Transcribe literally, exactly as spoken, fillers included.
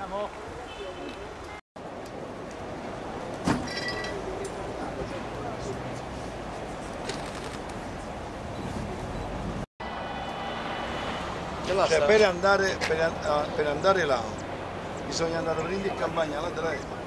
Andiamo. Cioè, per andare, per, per andare là bisogna andare prima in campagna, là,